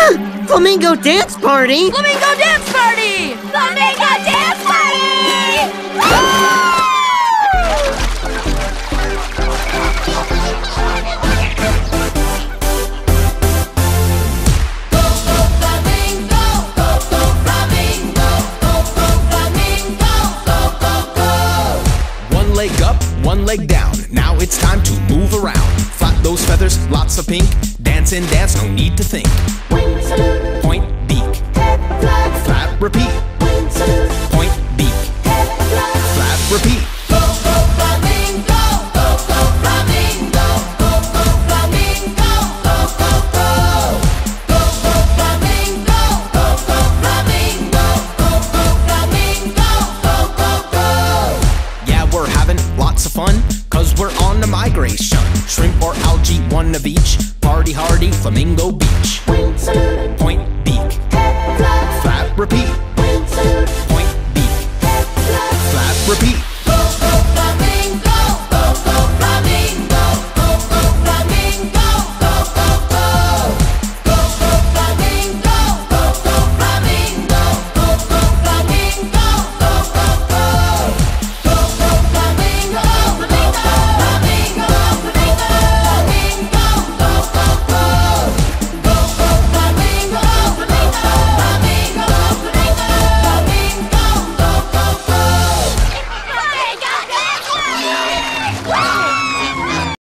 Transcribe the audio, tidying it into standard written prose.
Flamingo dance party! Flamingo dance party! Flamingo dance party! Go, go, flamingo! Go, go, flamingo! Go, go, flamingo! Go, go, go! One leg up, one leg down. Now it's time to move around. Flap those feathers, lots of pink. Dance and dance, no need to think. Wing salute, Point, beak. head flap, Flap, repeat. wing salute, Point, beak. head flap. Flap, repeat. Go, go, flamingo! Go, go, flamingo! Go, go, flamingo! Go, go, go! Go, go, flamingo! Go, go, flamingo! Go, go, flamingo! Go, go, go! Yeah, we're having lots of fun, 'cause we're on a migration. Shrimp or algae, one of each. Party hardy, flamingo